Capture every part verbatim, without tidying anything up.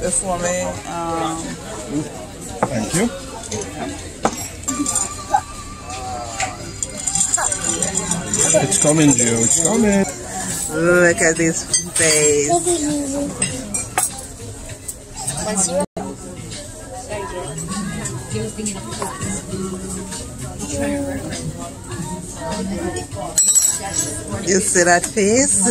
This for me. Um, Thank you. It's coming, Joe. It's coming. Look at this face. You see that face?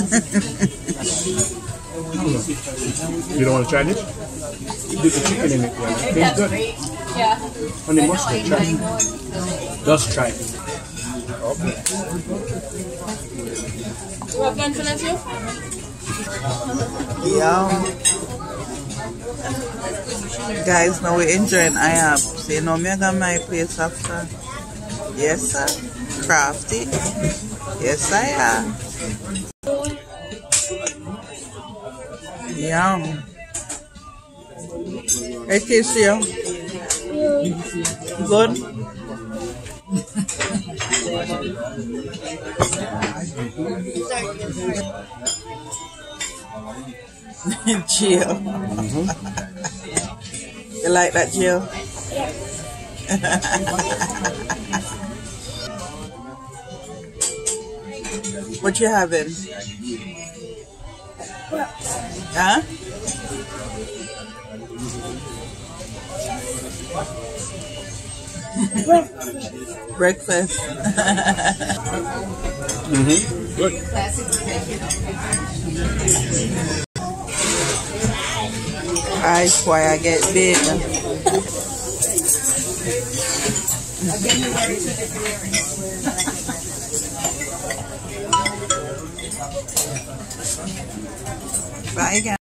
You don't want to try this? Dip the chicken in it. Yeah. Tastes good. Yeah. Honey mustard, try it. Just try it. Okay. You have lunch for nephew? Yeah. Guys, now we're enjoying I H O P. So you know me I got my place after. Yes sir. Crafty. Yes I am. Yum. It tastes you. Good. Jill. Mm-hmm. You like that, Jill? What you having? Huh? Breakfast. Mm-hmm. Good. That's why I get big. Bye, guys.